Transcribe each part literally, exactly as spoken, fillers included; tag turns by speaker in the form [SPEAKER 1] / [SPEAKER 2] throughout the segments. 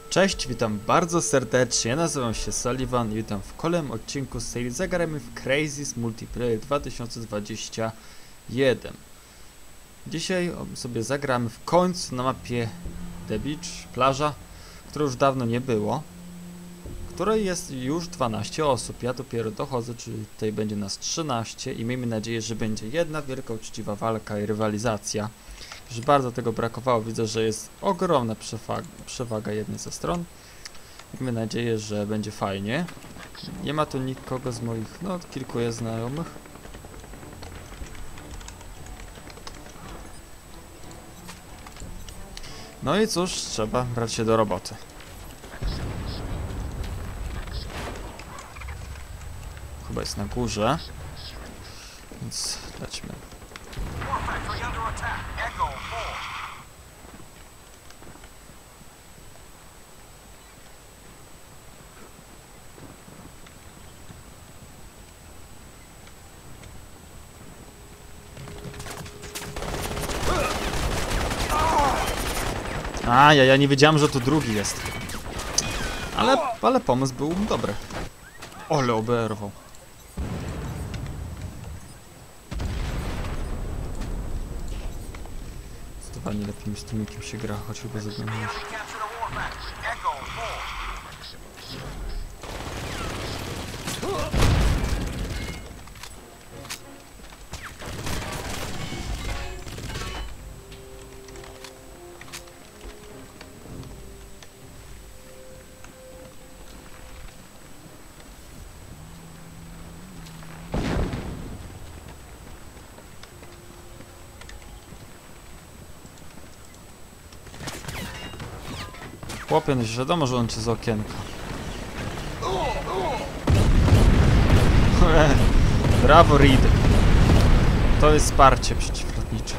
[SPEAKER 1] Cześć, witam bardzo serdecznie, nazywam się Sullivan i witam w kolejnym odcinku z serii Zagrajmy w Crazy's Multiplayer dwa tysiące dwudziesty pierwszy. Dzisiaj sobie zagramy w końcu na mapie The Beach, plaża, której już dawno nie było, której jest już dwanaście osób. Ja dopiero dochodzę, czyli tutaj będzie nas trzynaście i miejmy nadzieję, że będzie jedna wielka uczciwa walka i rywalizacja. Już bardzo tego brakowało, widzę, że jest ogromna przewaga, przewaga jednej ze stron. Miejmy nadzieję, że będzie fajnie. Nie ma tu nikogo z moich, no kilku jest znajomych. No i cóż, trzeba brać się do roboty. Chyba jest na górze, więc lećmy. A, ja, ja nie wiedziałem, że to drugi jest. Ale, ale pomysł był dobry. Ole, oberwał. Zdecydowanie lepiej mi z tym jakim się gra, choć chyba zaglądałeś. Chłopie, no wiadomo, że on cię z okienka. Brawo, Reed. To jest wsparcie przeciwlotnicze.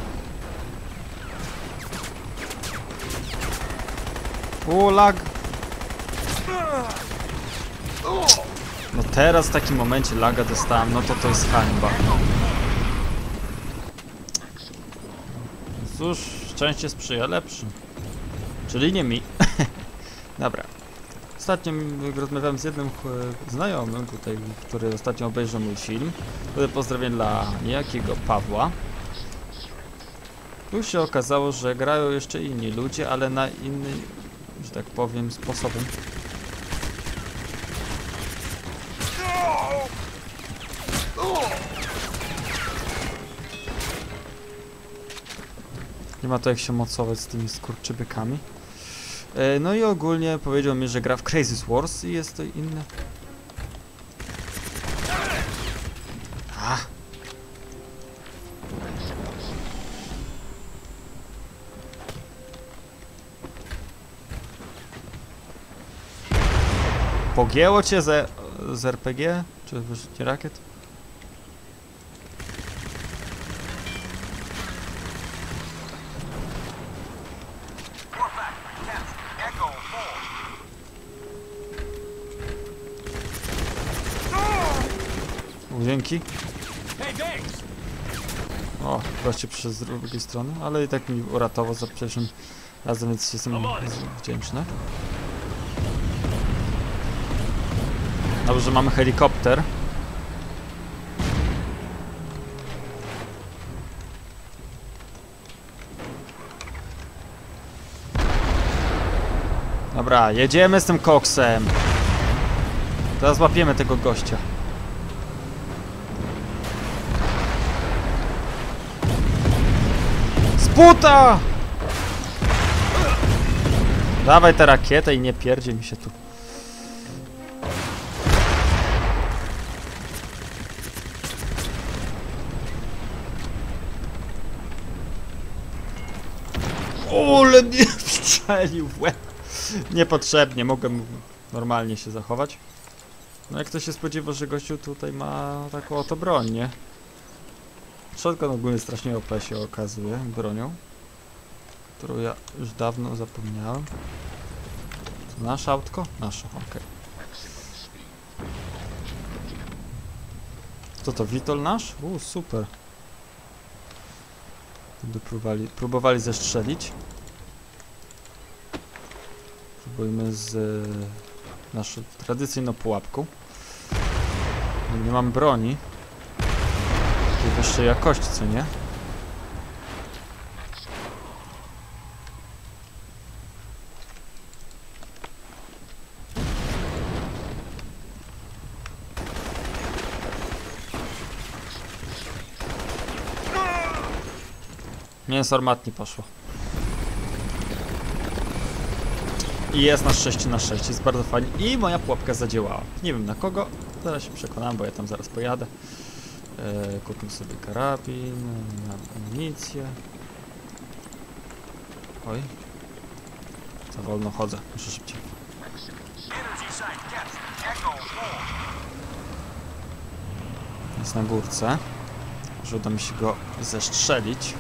[SPEAKER 1] O, lag. No teraz w takim momencie laga dostałem, no to to jest hańba. Cóż, szczęście sprzyja lepszym. Czyli nie mi. Dobra. Ostatnio rozmawiałem z jednym znajomym tutaj, który ostatnio obejrzał mój film. Tutaj pozdrowienie dla niejakiego Pawła. Tu się okazało, że grają jeszcze inni ludzie, ale na inny, że tak powiem, sposobem. Nie ma to jak się mocować z tymi skurczybykami. E, no i ogólnie powiedział mi, że gra w Crazy's Wars i jest to inne. A. Pogięło cię z, z R P G? Czy wyrzucie rakiet? Dzięki. O, właśnie przez drugiej strony, ale i tak mi uratował za pierwszym razem, więc jestem wdzięczny. Dobrze, mamy helikopter. Dobra, jedziemy z tym koksem. Teraz łapiemy tego gościa. Puta! Dawaj tę rakietę i nie pierdzie mi się tu. Ole mnie strzelił w łeb. Niepotrzebnie, mogłem normalnie się zachować. No jak to się spodziewa, że gościu tutaj ma taką oto broń, nie? Shotgun ogólnie strasznie O P się okazuje bronią, którą ja już dawno zapomniałem. To nasze autko? Nasze, okej. Okay. Co to, Witol nasz? Uuu, super. Próbowali, próbowali zestrzelić. Spróbujmy z y, naszą tradycyjną pułapką. Nie mam broni. Tej wyższej jakości, co nie? Mięso armatnie poszło. I jest na sześć na sześć, jest bardzo fajnie. I moja pułapka zadziałała. Nie wiem na kogo, zaraz się przekonam, bo ja tam zaraz pojadę. Eee, kupmy sobie karabin, amunicję. Oj. Za wolno chodzę, muszę szybciej. Jest na górce. Może uda mi się go zestrzelić.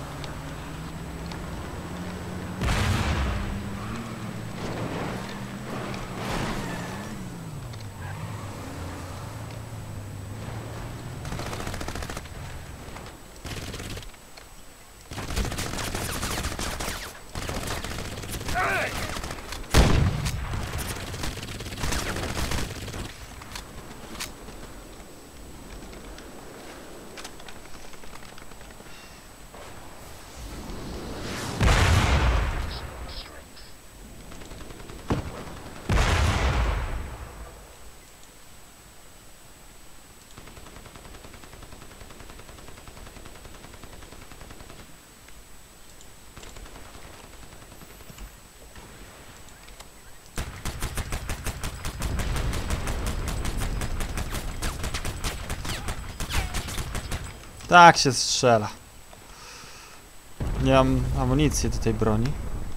[SPEAKER 1] Tak się strzela. Nie mam amunicji do tej broni.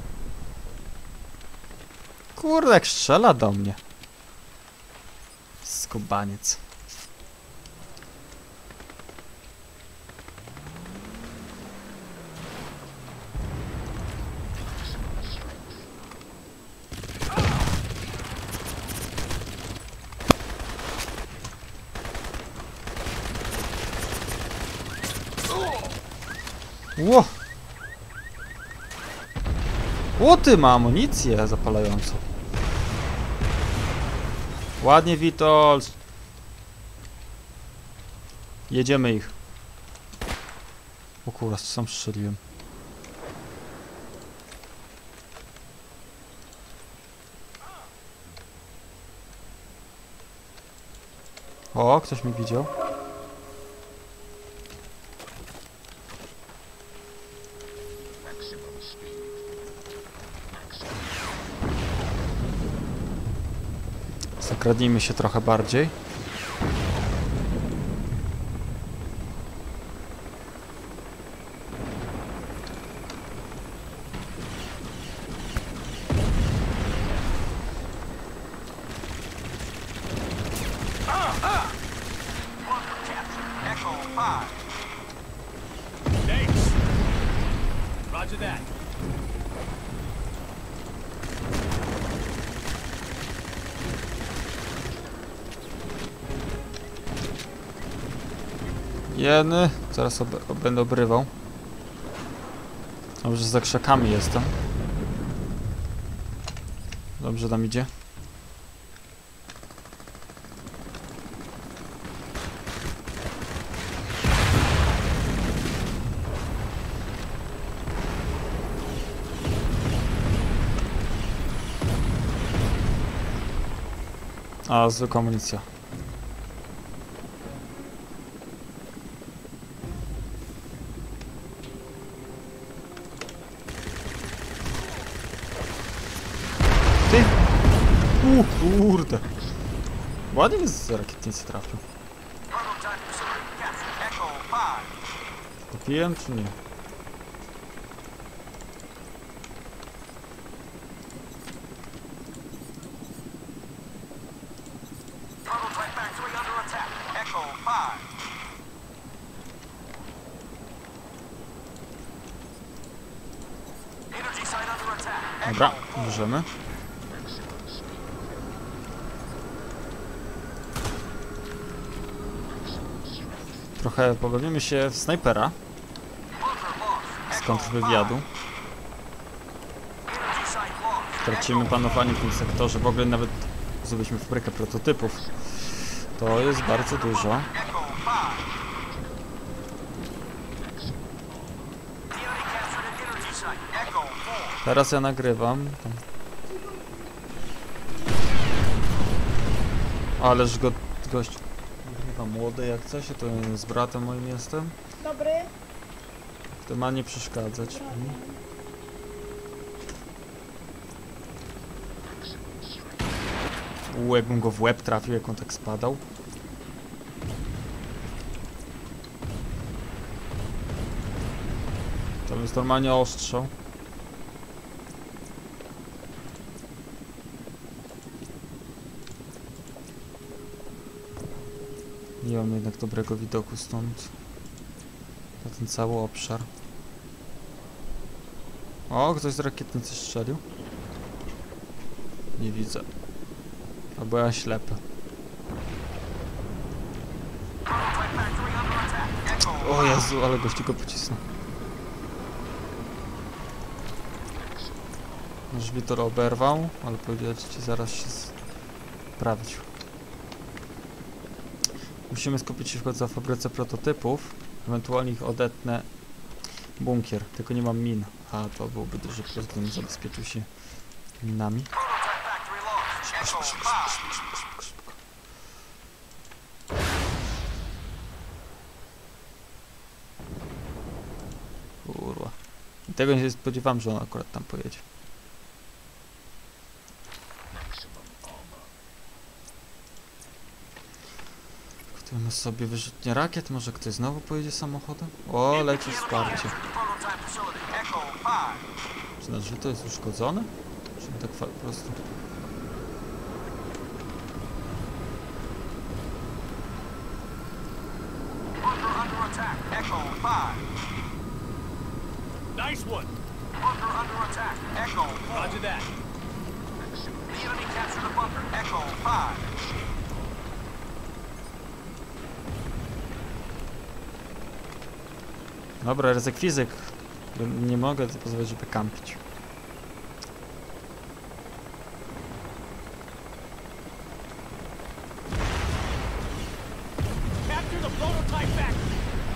[SPEAKER 1] Kurde, jak strzela do mnie. Skubaniec. Ło! Łoty ma amunicję zapalającą. Ładnie, Witold. Jedziemy ich. O kurwa, sam strzeliłem. O, ktoś mi widział. Zakradnijmy się trochę bardziej. Jeny, zaraz ob będę obrywał. Dobrze, za krzakami jestem. Dobrze tam idzie. A, zwykła amunicja. Ty! U, kurde! Ładnie mnie z rakietnicy trafił. Kupiłem czy nie? Dobra, bierzemy. Trochę pobawimy się w snajpera z kontrwywiadu. tracimy panowanie w tym sektorze. W ogóle nawet zrobiliśmy fabrykę prototypów. To jest bardzo dużo. Teraz ja nagrywam. Ależ go, gość chyba młody jak coś, ja to z bratem moim jestem.
[SPEAKER 2] Dobry.
[SPEAKER 1] To ma nie przeszkadzać. U, jakbym go w łeb trafił, jak on tak spadał. To jest normalnie ostrzał. Nie mam jednak dobrego widoku stąd. Na ten cały obszar. O, ktoś z rakietnicy strzelił. Nie widzę. Albo ja ślepy. O Jezu, ale gości go pocisnął. Nasz Witor oberwał, ale powiedział ci zaraz się sprawdził. Musimy skupić się w końcu na fabryce prototypów. Ewentualnie ich odetnę. Bunkier, tylko nie mam min. A to byłby duży plus, gdybym zabezpieczył się minami. Szybko, szybko, szybko, szybko, szybko, szybko, szybko. Kurwa. I tego nie spodziewałem, że on akurat tam pojedzie. Kupimy sobie wyrzutnie rakiet, może ktoś znowu pojedzie samochodem? O, leci wsparcie. Czy znaczy, że to jest uszkodzone? Czy tak po prostu...
[SPEAKER 3] Nice one. Bunker under attack. Echo. Roger that. The enemy captured the bunker. Echo five.
[SPEAKER 1] Dobra, ryzyk fizyk. Nie mogę pozwolić, żeby kampić.
[SPEAKER 3] Capture the prototype factory.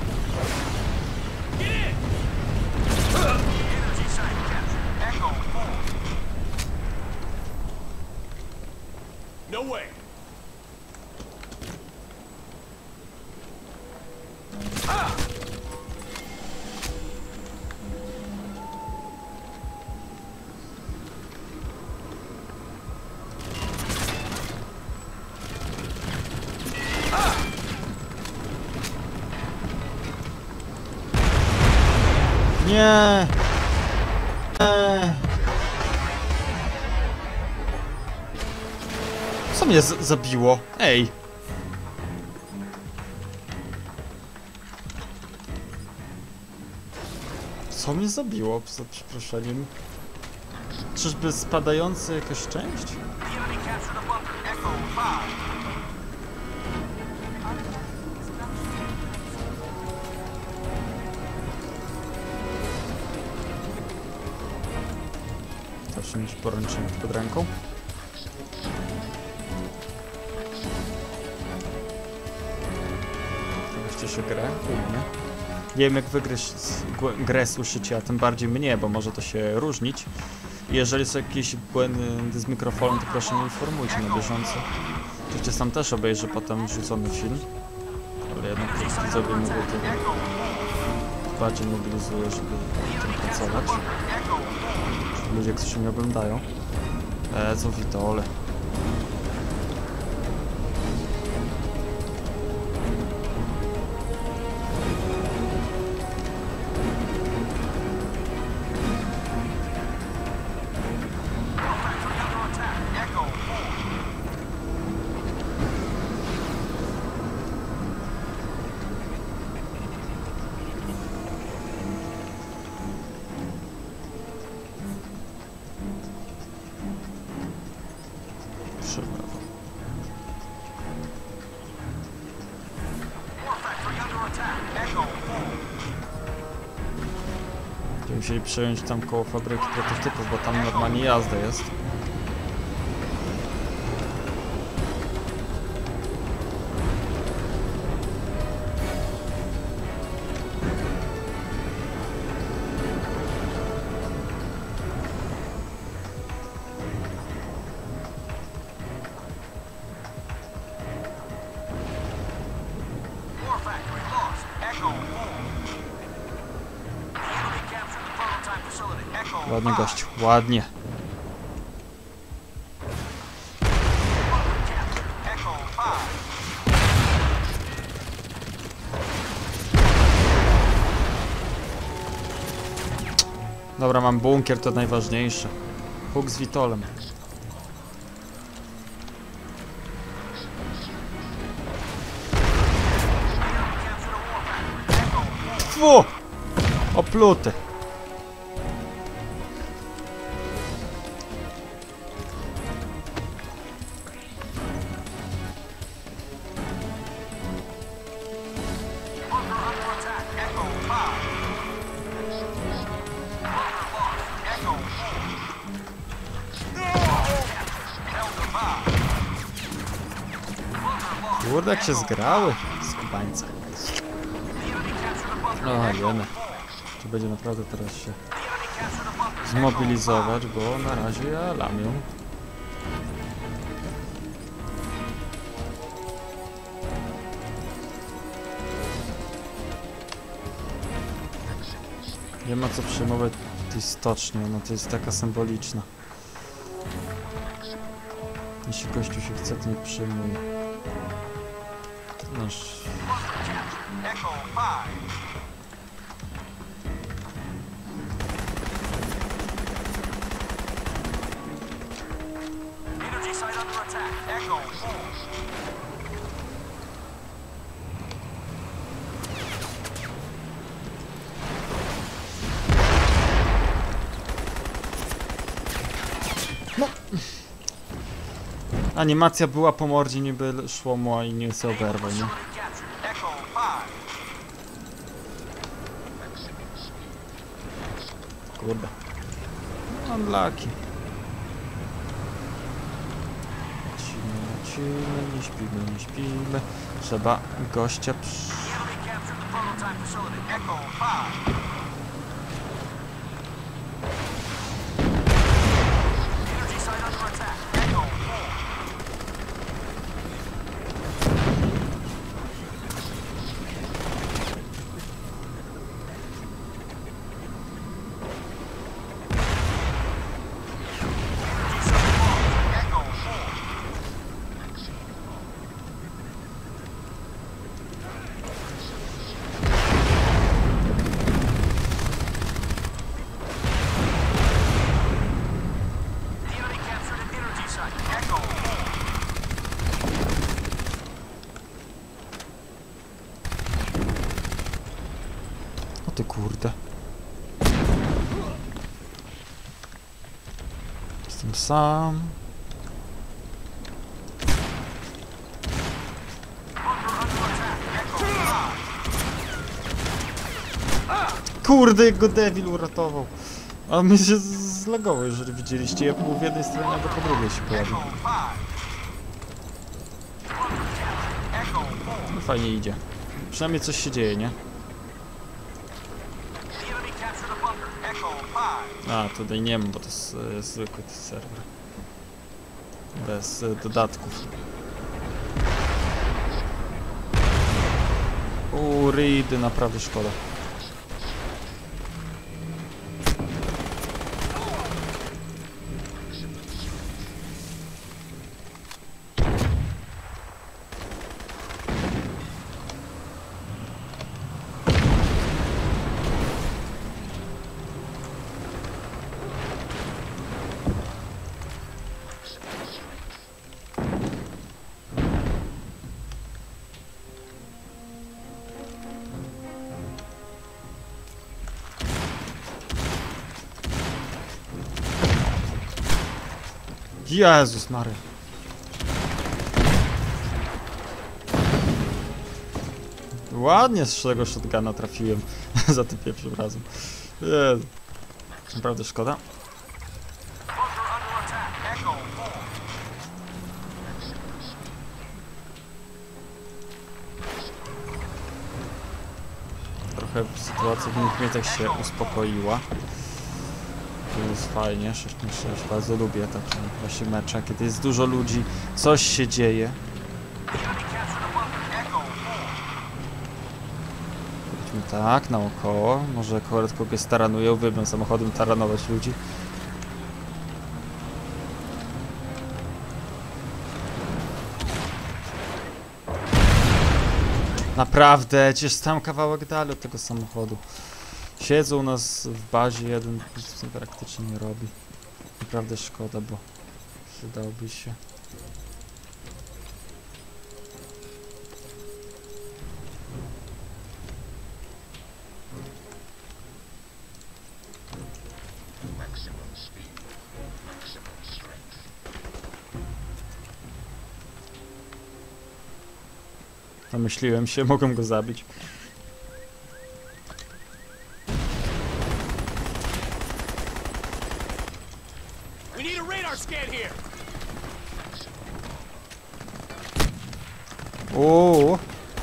[SPEAKER 3] Get in. Energy site captured. Echo four. No way. Ah!
[SPEAKER 1] Nie! Nie! Co mnie z zabiło? Ej! Co mnie zabiło, za przeproszeniem? Czyżby spadający jakaś część? Zawsze mieć poręcznik pod ręką. Wreszcie się grę, nie? Nie wiem jak wy grę, grę słyszycie, a tym bardziej mnie, bo może to się różnić. Jeżeli są jakieś błędy z mikrofonem, to proszę mnie informujcie na bieżąco. Oczywiście sam też obejrzę potem wrzucony film. Ale jednak widzowie mówię, to bardziej mobilizuję, żeby tym pracować. Ludzie, którzy mnie oglądają. Eee, co widole. musieli przejąć tam koło fabryki prototypów, bo tam normalnie jazda jest.
[SPEAKER 3] War factory lost. Echo four. The enemy captured the prototype facility. Echo
[SPEAKER 1] Ładnie,
[SPEAKER 3] five.
[SPEAKER 1] gościu, ładnie.
[SPEAKER 3] Bunker captured. Echo five.
[SPEAKER 1] Dobra, mam bunkier, to najważniejsze. Huk z Witolem.
[SPEAKER 3] Captured a war factory. Echo four.
[SPEAKER 1] Fu! Opluty.
[SPEAKER 3] Bunker under attack. Echo five. Bunker lost. Echo four. Captured. Delta five. Bunker lost.
[SPEAKER 1] Kurde, jak się
[SPEAKER 3] Echo
[SPEAKER 1] zgrały. Skubańce.
[SPEAKER 3] The enemy captured a bunker.
[SPEAKER 1] O,
[SPEAKER 3] Echo
[SPEAKER 1] jene.
[SPEAKER 3] four.
[SPEAKER 1] Czy będzie naprawdę teraz się
[SPEAKER 3] The enemy captured a bunker. Echo
[SPEAKER 1] zmobilizować, bo na razie ja lamię. Nie ma co przejmować tej stoczni, ona to jest taka symboliczna. Jeśli gościu się chce, to nie przyjmuje. Nasz...
[SPEAKER 3] Echo five. Energy site under attack. Echo four.
[SPEAKER 1] Animacja była po mordzie, niby szło mu, a i nie się oberwał, nie?
[SPEAKER 3] Facility captured. Echo five.
[SPEAKER 1] Kurde. Unlucky. Lecimy, lecimy, nie śpimy, nie śpimy. Trzeba gościa przy...
[SPEAKER 3] The enemy captured the prototype facility. Echo five. Energy site under attack. Echo four. Energy site lost. Echo four. The enemy captured an energy site. Echo four.
[SPEAKER 1] O ty kurde. Jestem sam.
[SPEAKER 3] Bunker under attack. Echo five.
[SPEAKER 1] Kurde, jak go Devil uratował. A my się z- zlagował, jeżeli widzieliście. Ja był w jednej stronie, a po drugiej się pojawił.
[SPEAKER 3] Echo five. Bunker captured. Echo four.
[SPEAKER 1] No fajnie idzie. Przynajmniej coś się dzieje, nie?
[SPEAKER 3] The enemy captured a bunker. Echo five.
[SPEAKER 1] A, tutaj nie ma, bo to jest e, zwykły serwer. Bez e, dodatków. Uuu, ridy, naprawdę szkoda. Jezus Mary. Ładnie z tego shotguna trafiłem za tym pierwszym razem. Jezu. Naprawdę szkoda.
[SPEAKER 3] Bunker under attack. Echo four.
[SPEAKER 1] Trochę sytuacja w nich mnie tak się uspokoiła. To jest fajnie, sześć na sześć, bardzo lubię takie właśnie mecze, kiedy jest dużo ludzi, coś się dzieje. Idźmy tak, naokoło, może akurat kogoś taranuję, uwielbiam samochodem taranować ludzi. Naprawdę, gdzieś tam kawałek dalej od tego samochodu. Siedzą u nas w bazie, jeden nic z tym praktycznie nie robi. Naprawdę szkoda, bo przydałby się. Zamyśliłem się, mogłem go zabić.
[SPEAKER 3] We need a radar scan here.
[SPEAKER 1] Uuu.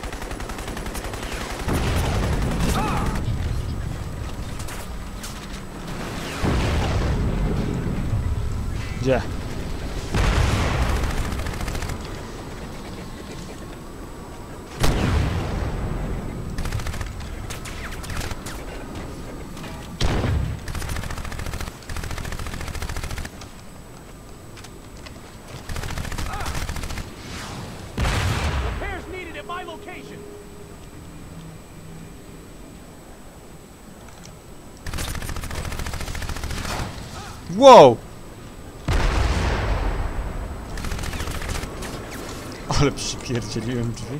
[SPEAKER 1] Gdzie?
[SPEAKER 3] Repairs needed at my location.
[SPEAKER 1] Wow! Ale przypierdzieliłem drzwi.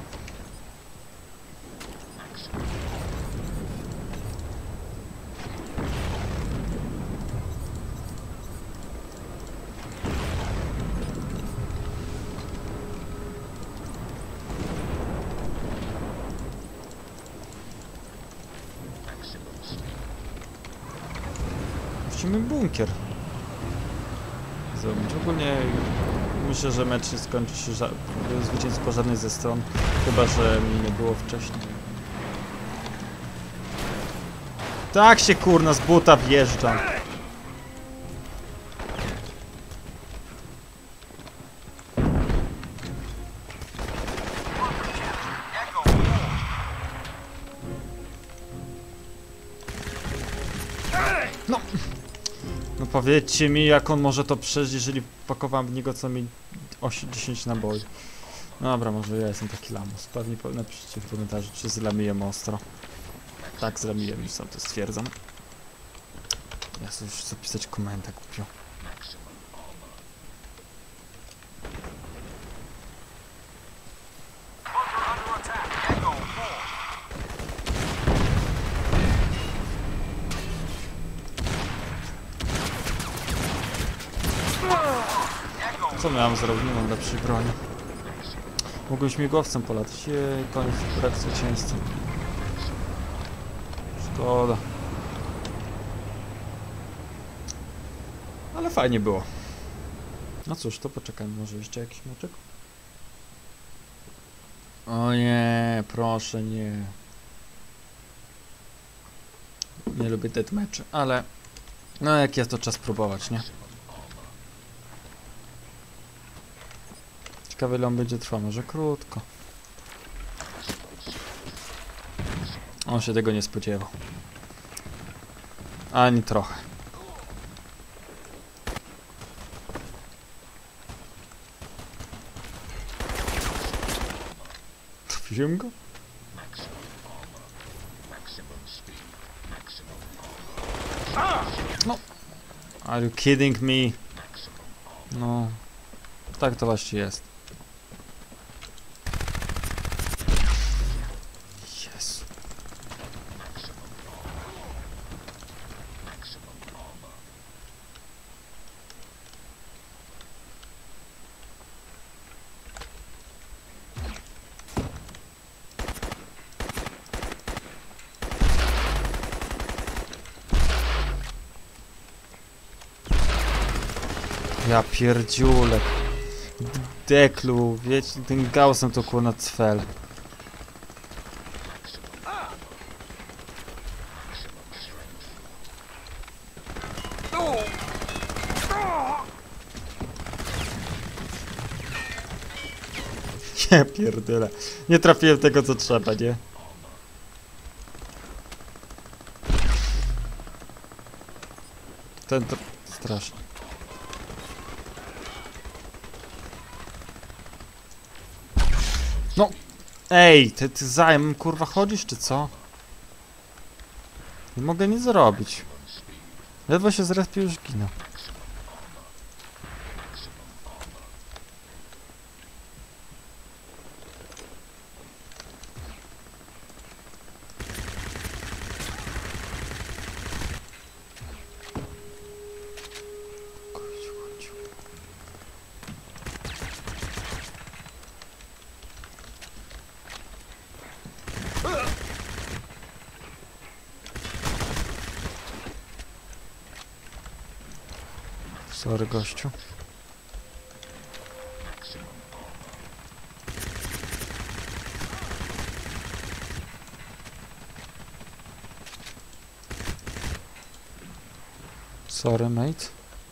[SPEAKER 1] Musimy bunkier zrobić. Ogólnie myślę, że mecz nie skończy się ża zwycięstwo po żadnej ze stron, chyba że mi nie było wcześniej. Tak się kurna z buta wjeżdżam. No. No powiedzcie mi, jak on może to przeżyć, jeżeli pakowałem w niego co mi osiem dziesięć naboi. No dobra, może ja jestem taki lamus. Pewnie napiszcie w komentarzu, czy zlamiłem ostro. Tak, zlamiłem, już sam to stwierdzam. Ja sobie już chcę pisać komentarz głupio. Co miałem zrobić? Nie mam lepszej broni. Mogłem śmigłowcem polatać. Jej, koniec brak zwycięstwa. Szkoda. Ale fajnie było. No cóż, to poczekajmy. Może jeszcze jakiś moczek? O nie, proszę nie. Nie lubię deathmatchy, ale no jak jest to czas próbować, nie? Ciekawe ile on będzie trwał, może krótko. On się tego nie spodziewał. Ani trochę. Trafiłem go? No. Are you kidding me? No. Tak to właśnie jest. Jezu. Ja pierdziulek. Deklu, wiecie, tym Gaussem to kurna cfel. Nie pierdolę. Nie trafiłem tego co trzeba, nie? Ten to straszny. No! Ej, ty, ty zajem kurwa chodzisz czy co? Nie mogę nic zrobić. Ledwo się zrespił, już ginę. Sorry, gościu. Sorry, mate.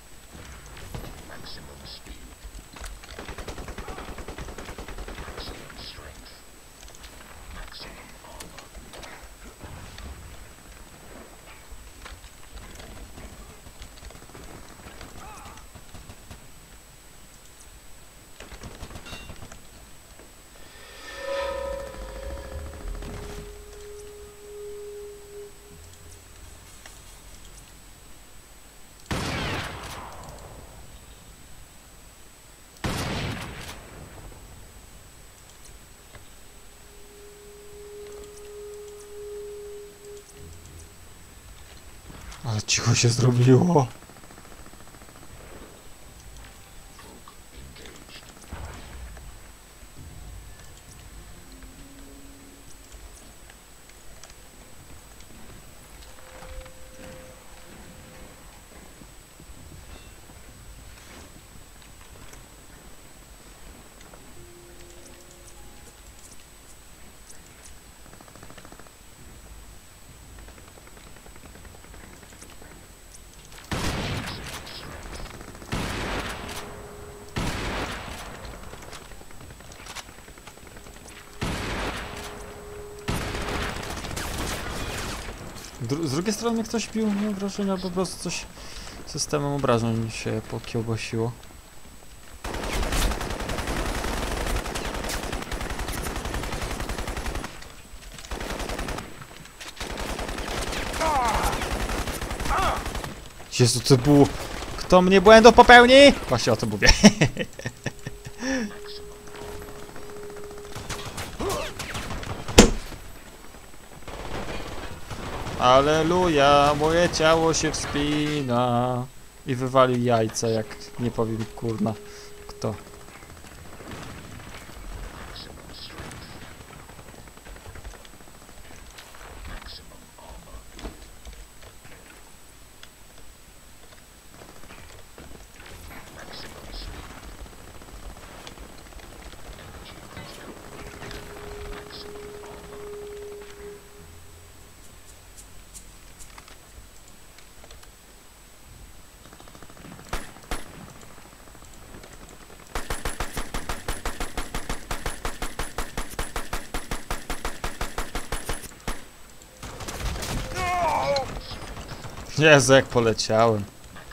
[SPEAKER 1] Ale cicho się zrobiło. Dru z drugiej strony ktoś bił mnie wrażenia, po prostu coś systemem obrażeń się pokiełbasiło. Jezu, to było... Kto mnie błędu popełni? Właśnie o tym mówię. Aleluja, moje ciało się wspina. I wywalił jajca, jak nie powiem kurna kto. Jezu, jak poleciałem.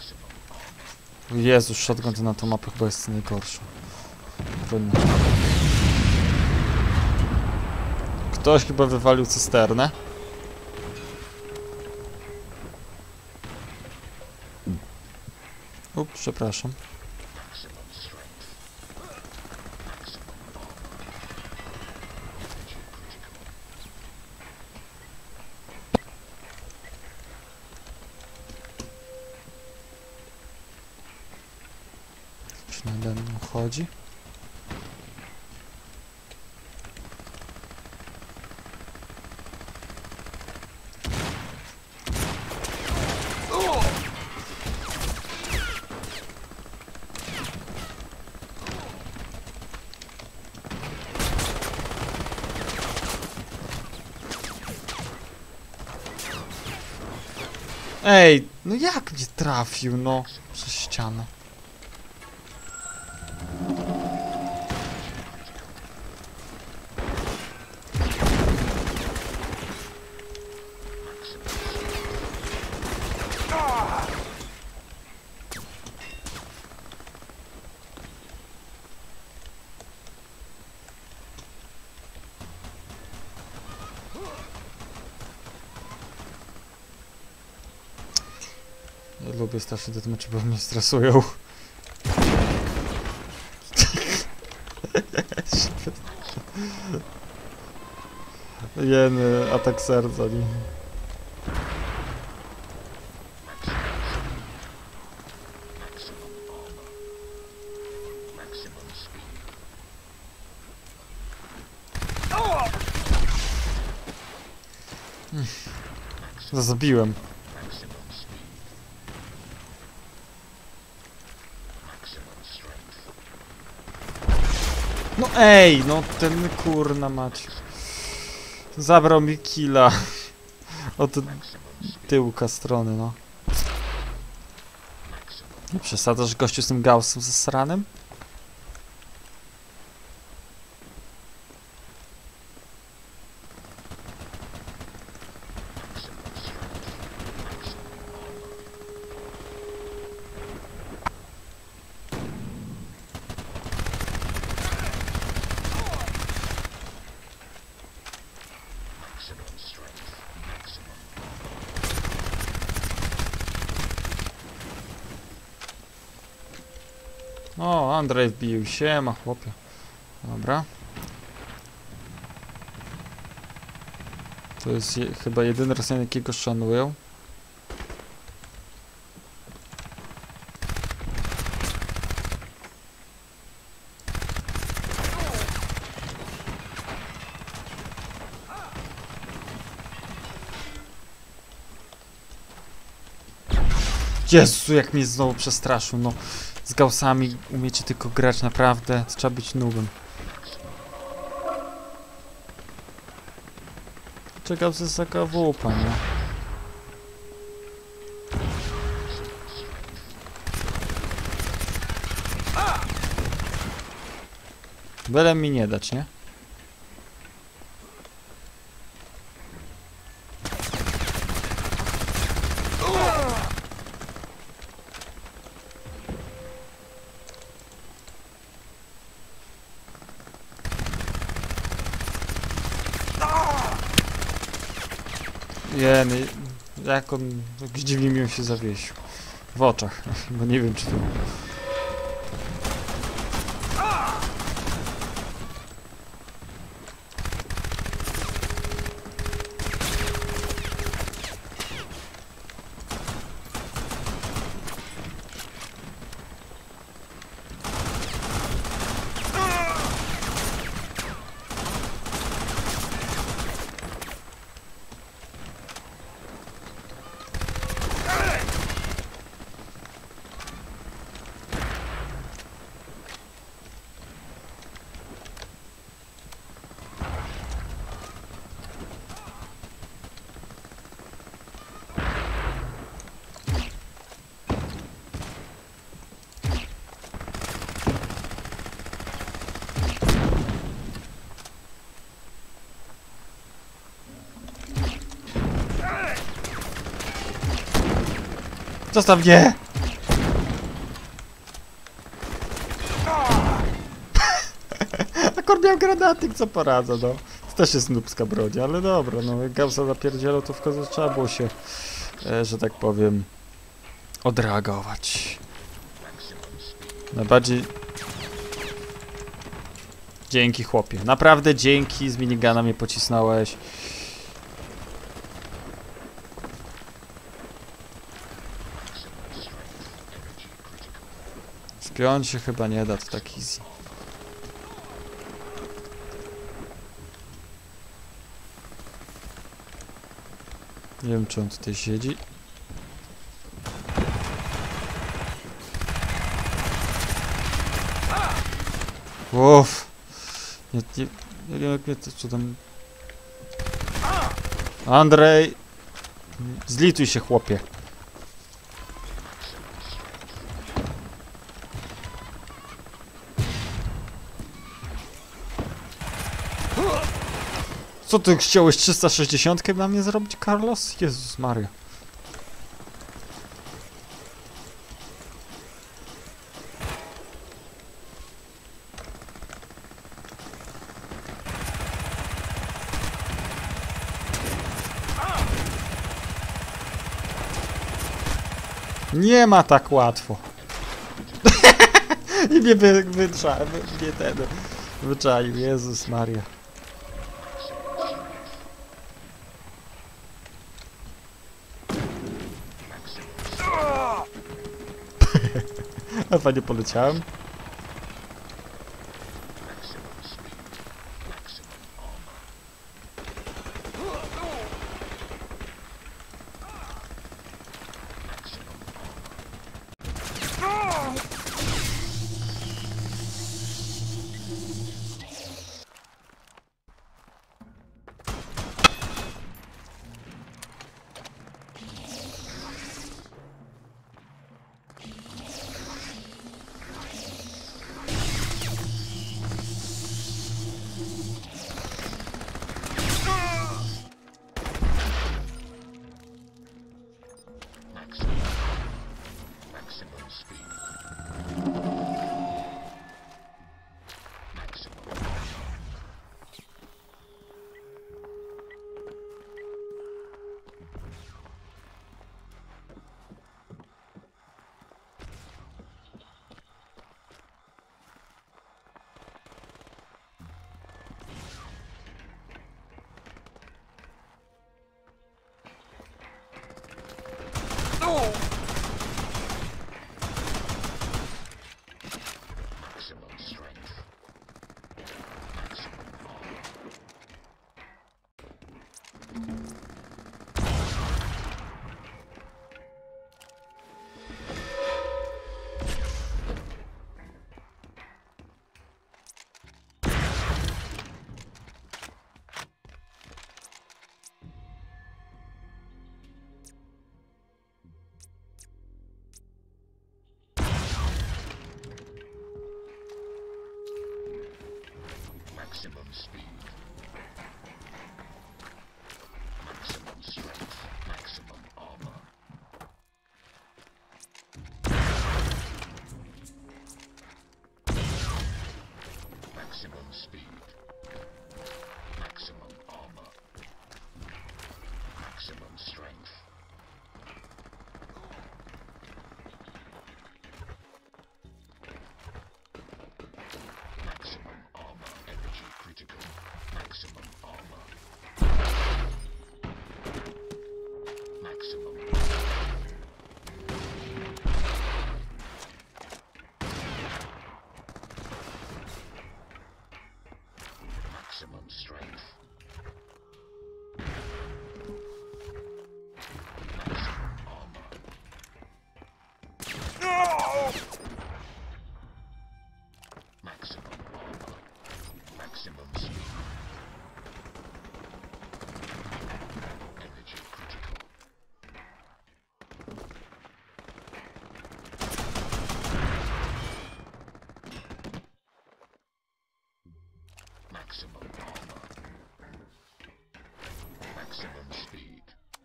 [SPEAKER 1] Jezu, shotgun to na tą mapę chyba jest najgorszy. Trudno. Ktoś chyba wywalił cysternę. Ups, przepraszam. Nade mną chodzi. Ej, no jak nie trafił, no? Przez ścianę. Ja lubię strasznie te mecze, bo mnie stresują. Jeny, atak serca, nie? Hmm. Zabiłem. No ej, no ten kurna mać. Zabrał mi killa. Od tyłka strony, no. Nie przesadzasz, gościu, z tym Gaussem ze sranem? O, Andrzej wbił się, ma chłopie. Dobra. To jest je, chyba jedyny Rosjan, jakiego szanują. Jezu, jak mnie znowu przestraszył, no. Z Gaussami umiecie tylko grać, naprawdę. Trzeba być nubem. Czy Gauss jest taka wupa, nie? Byle mi nie dać, nie? Jeny, jak on tak dziwnie mi się zawiesił. W oczach, bo nie wiem, czy to... Zostaw mnie! Akord miał granaty, co poradzę, no. To też jest nubska broń, ale dobra, no. Jak Gaussa zapierdzielał, to w końcu trzeba było się, e, że tak powiem, odreagować. Najbardziej... Dzięki, chłopie. Naprawdę dzięki, z minigana mnie pocisnąłeś. Spiąć się chyba nie da, to tak easy. Nie wiem, czy on tutaj siedzi. Uff. Nie, nie, nie wiem, jak mnie to co tam... Andrzej! Zlituj się, chłopie. Co ty chciałeś trzysta sześćdziesiąt na mnie zrobić, Carlos? Jezus Maria. Nie ma tak łatwo. I mnie wy, wycza, wy, mnie ten wyczaił, Jezus Maria. A fajnie poleciałem.
[SPEAKER 3] Maximum speed. Maximum strength. Maximum armor. Maximum speed. Maximum armor. Maximum strength. Maximum armor. Energy critical. Maximum armor. Maximum. Maximum strength. Maximum armor. Maximum armor. Maximum speed. Energy critical. Maximum armor. Maximum speed.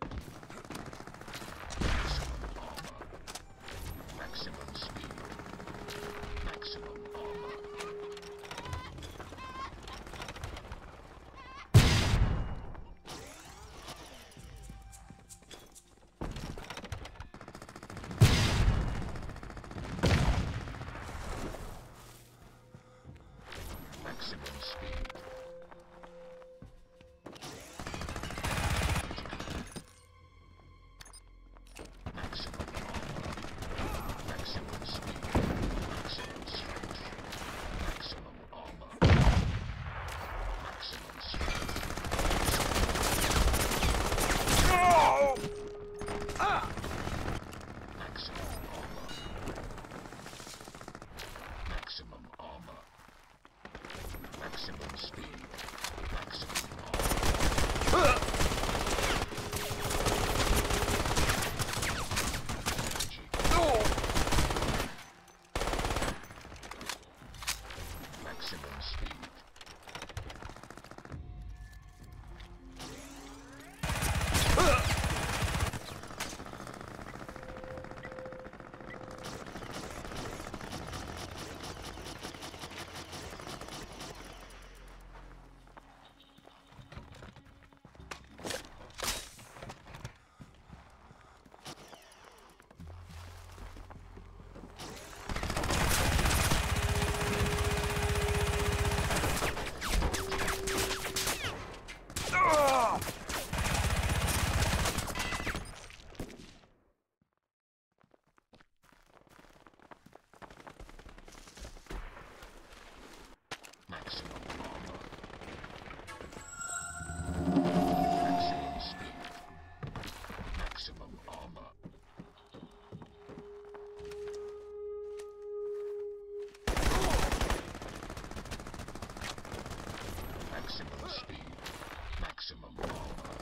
[SPEAKER 3] Maximum armor. Maximum speed. Maximum armor. Maximum speed. Maximum armor. Maximum speed. Maximum strength. Maximum armor. Maximum strength. Maximum armor. Maximum armor. Maximum speed. Maximum armor. Energy. Maximum speed.
[SPEAKER 2] Maximum armor. Maximum speed. Maximum armor. Maximum speed. Maximum armor.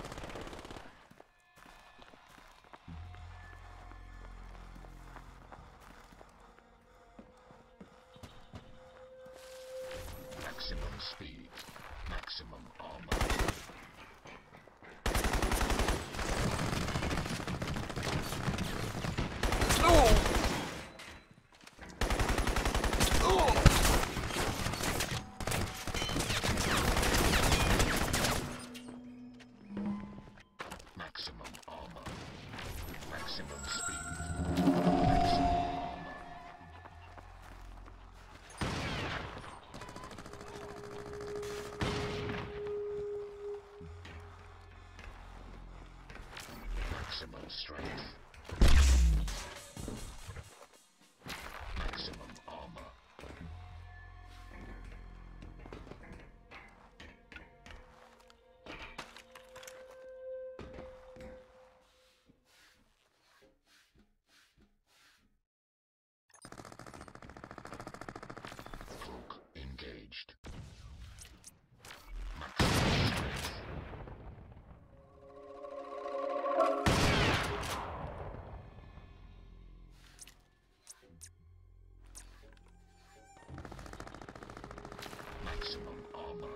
[SPEAKER 2] Maximum speed. Maximum armor. Maximum armor. Maximum speed. Maximum armor. Maximum strength. Maximum armor. Cloak engaged. Maximum strength. Maximum armor.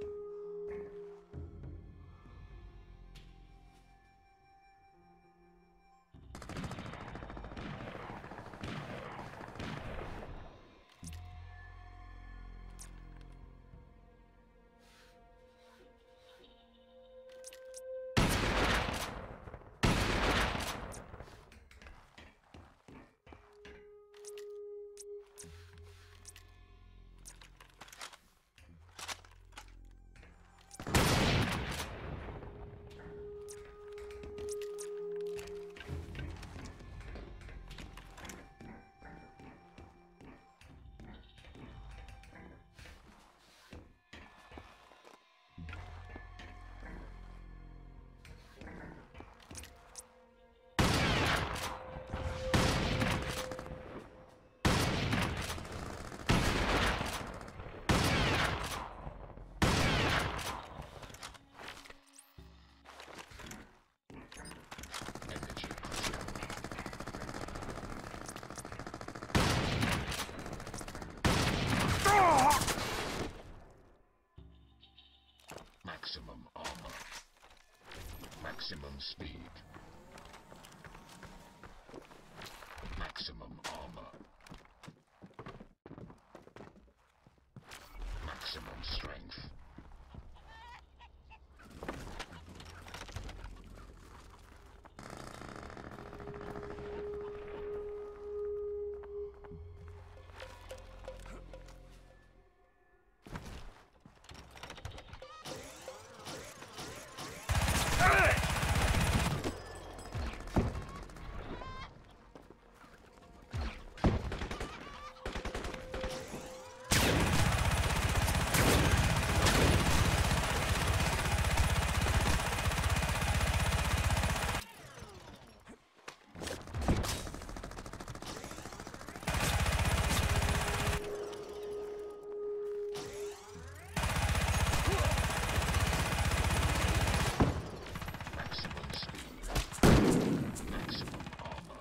[SPEAKER 2] Energy pressure. Maximum armor. Maximum speed. Maximum armor. Maximum strength. Maximum speed. Maximum armor.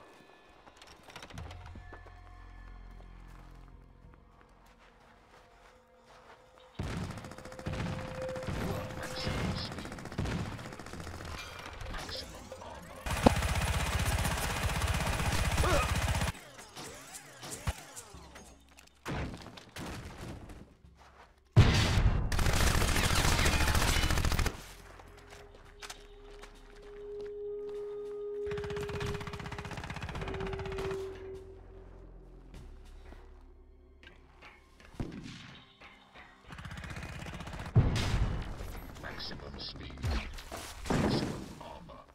[SPEAKER 2] Maximum speed. Maximum armor. Maximum speed. Maximum armor.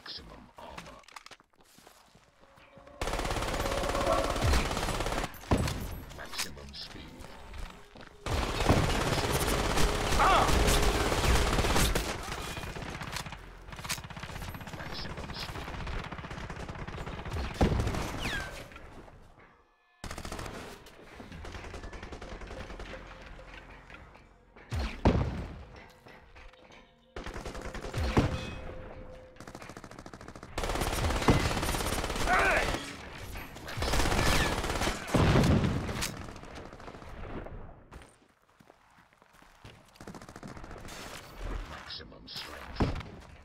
[SPEAKER 2] Maximum armor. Maximum speed. Maximum speed. Maximum strength.